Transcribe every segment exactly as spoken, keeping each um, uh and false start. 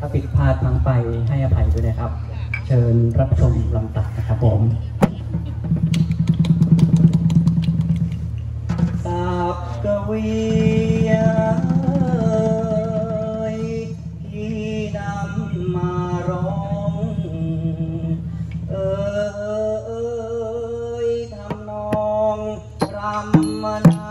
ถ้าผิดพลาดพังไปให้อภัยด้วยนะครับเชิญรับชมลำตัดนะครับผมสับกวีที่นำมาร้องเอ่ยทำนองรำมานา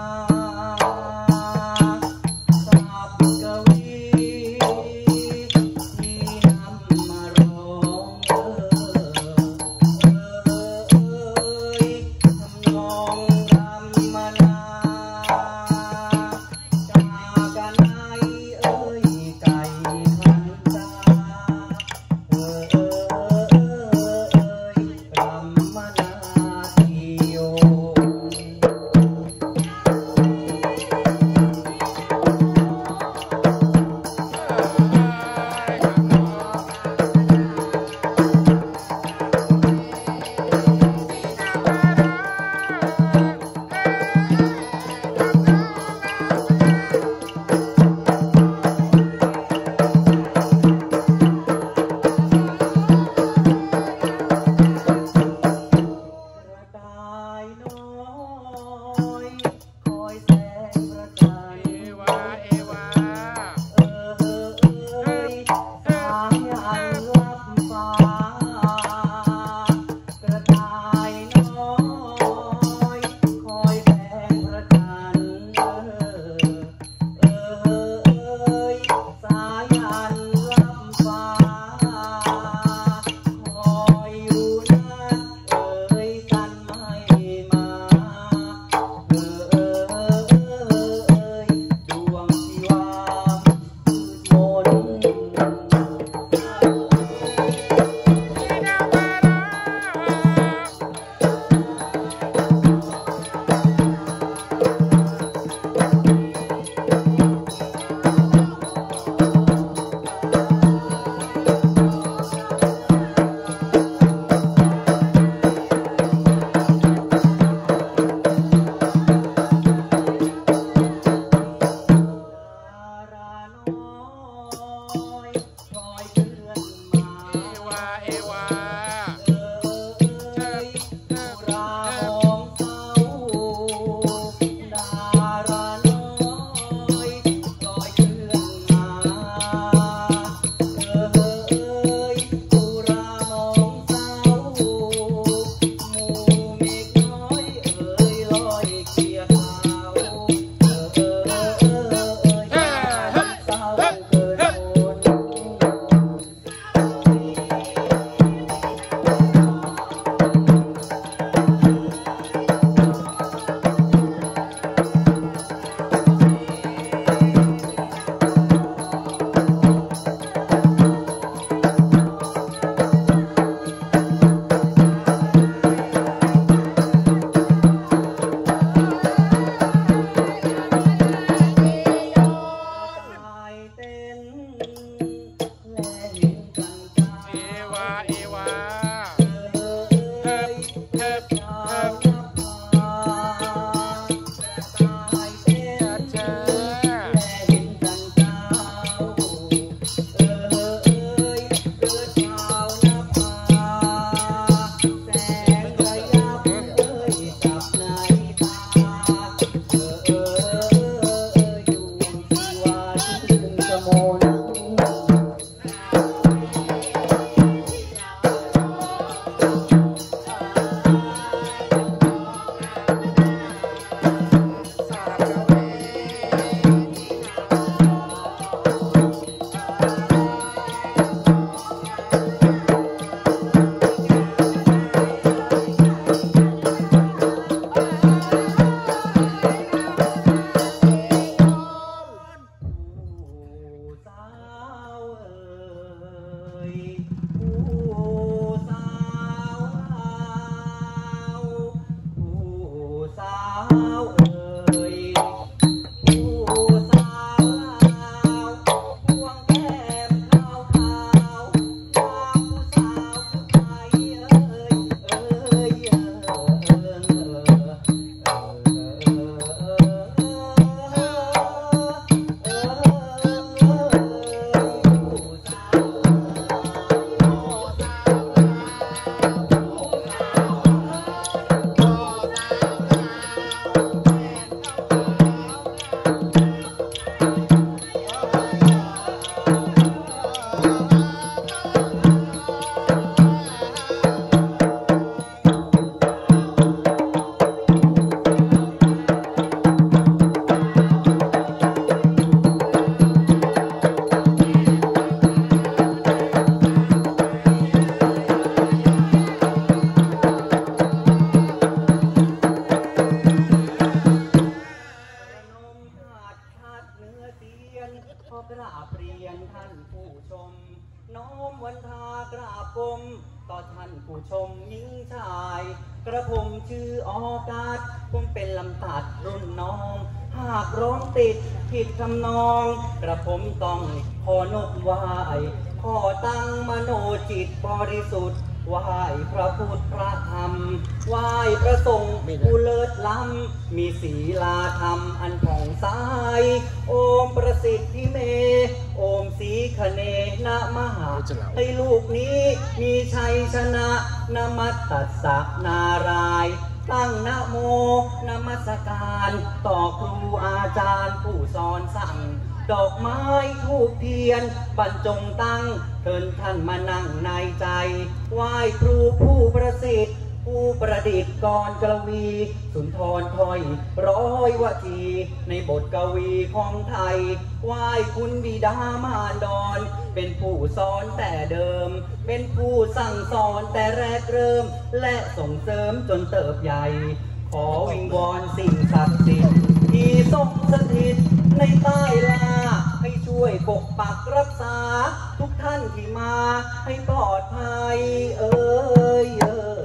วันทากราบกรมต่อท่านผู้ชมหญิงชายกระผมชื่อออกาศผมเป็นลำตัดรุ่นน้องหากร้องติดผิดทำนองกระผมต้องขอนบไหวขอตั้งมโนจิตบริสุทธิ์ไหว้พระพุทธพระธรรมไหว้พระสงฆ์ผู้เลิศล้ำมีศีลาธรรมอันผ่องใสโอมประสิทธิเมโอมสีคเนนะมหาให้ลูกนี้มีชัยชนะนมัสตัสสะนารายตั้งนะโมนมัสการต่อครูอาจารย์ผู้สอนสั่งดอกไม้ทูบเทียนบรรจงตั้งเชิญท่านมานั่งในใจไหว้ครูผู้ประสิทธิ์ผู้ประดิษฐ์กรกวีสุนทรถ้อยร้อยวทีในบทกวีของไทยไหว้คุณบิดามารดอนเป็นผู้สอนแต่เดิมเป็นผู้สั่งสอนแต่แรกเริ่มและส่งเสริมจนเติบใหญ่ขอวิงวอนสิ่งศักดิ์สิทธิ์ที่ทรงสถิตในใต้ลาให้ช่วยปกปักรักษาทุกท่านที่มาให้ปลอดภัยเอ้ยเอ้ย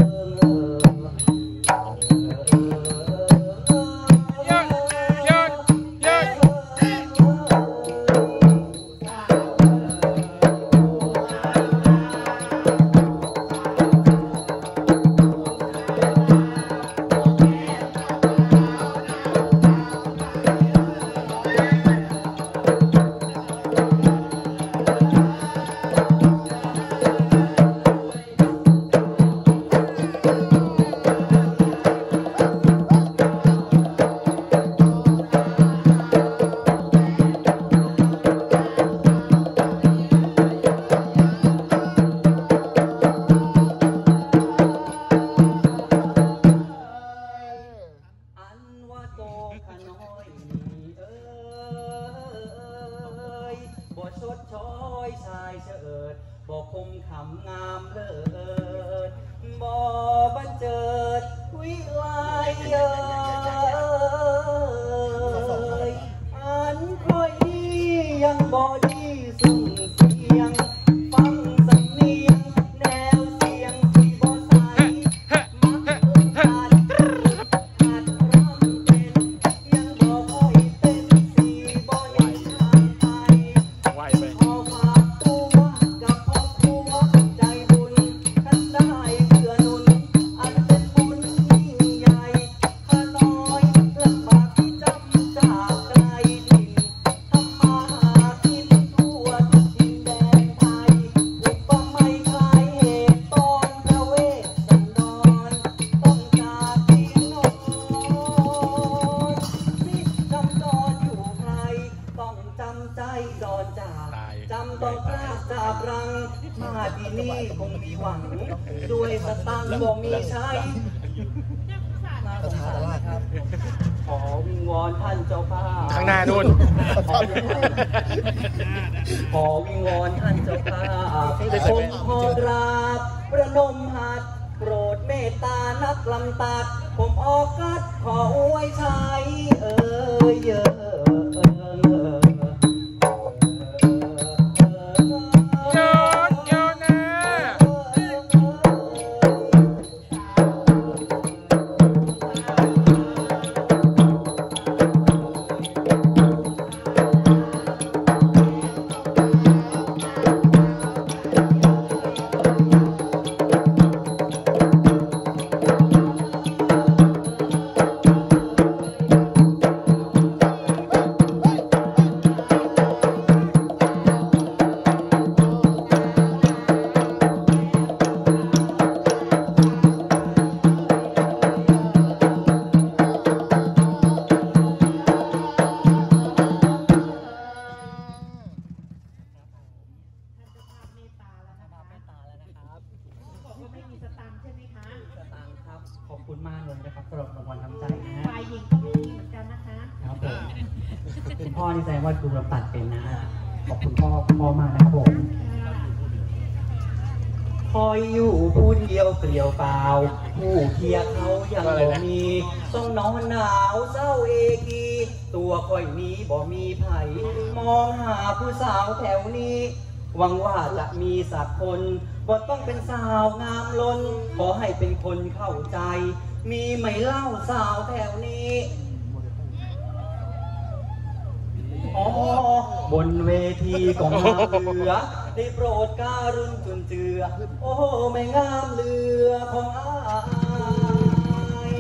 บ่คมขำงามเลิศบ่บันเจิดวิไลเอ่ยอันค่อยดียังบ่ดีสุ่มเสียงฟังสำเนียงแนวเสียงที่บ่ใสมักขาดขาดรำเป็นยังบ่ค่อยเป็นสีบ่ยังทางไทยขอฝากตัวกับพ่อครัวใจบุญท่านได้เพื่อหนุนอันเป็นบุญยิ่งใหญ่ข้าน้อยลำบากที่จำจากไกลถิ่นทำมาหากินทั่วทุกดินแดนไทยอุปมาคล้ายเหตุตอนพระเวสสันดรต้องจากที่นอนสิจำจรอยู่ใครต้องจำใจจรจากจำต้องกล้าจากรังมาที่นี่คงมีหวังด้วยสตังค์บ่มีใช้น่าสงสารครับ ขอวิงวอนท่านเจ้าภาพข้างหน้านู่นขอวิงวอนท่านเจ้าภาพผมขอกราบประนมหัตถ์โปรดเมตตานักลำตัดผมออกกัดขออวยชัยเอ่ยเอ่ยขอบคุณมากเลยนะครับสำหรับรางวัลน้ำใจนะฮะฝ่ายหญิงก็มีเหมือนกันนะคะครับผมคุณพ่อนี่แสดงว่าดูลำตัดเป็นนะฮะขอบคุณพ่อพ่อมากนะครับผมคอยอยู่พูดเดียวเกลียวเปล่าผู้เคียเขายังบ่มีต้องนอนหนาวเศร้าเอกีตัวคอยนี้บ่มีไผ่มองหาผู้สาวแถวนี้หวังว่าจะมีสักคนบ่ต้องเป็นสาวงามล้นขอให้เป็นคนเข้าใจมีไหมเล่าสาวแถวนี้อ๋อบนเวทีของมาเรือได้โปรดการุณจุนเจือโอ้ไม่งามเรือของอาย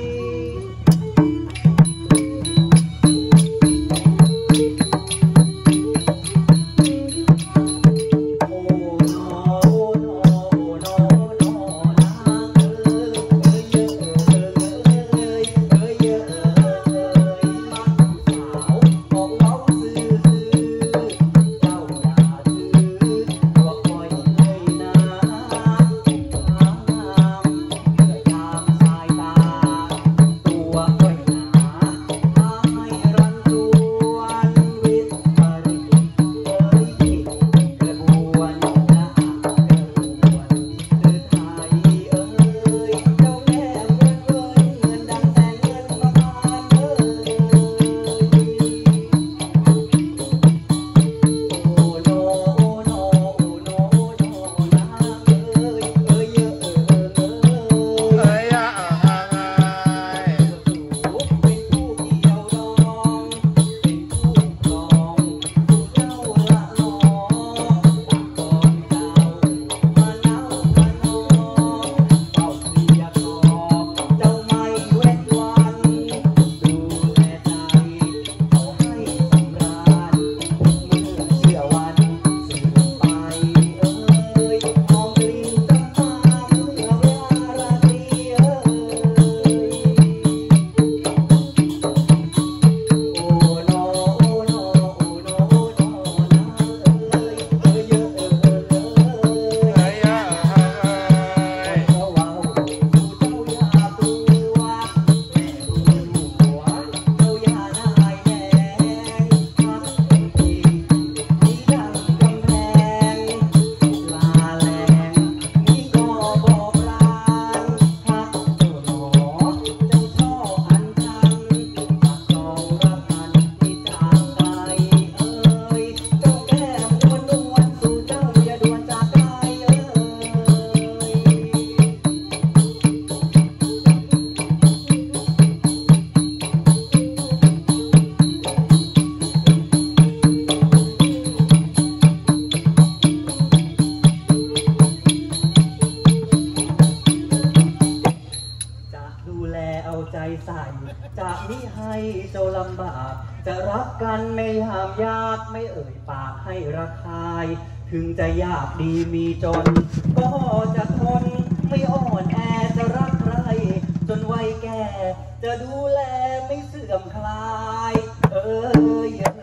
จะมิให้เจ้าลำบากจะรักกันไม่ห้ามยากไม่เอ่ยปากให้ระคายถึงจะยากดีมีจนก็จะทนไม่อ่อนแอจะรักใครจนวัยแก่จะดูแลไม่เสื่อมคลายเออ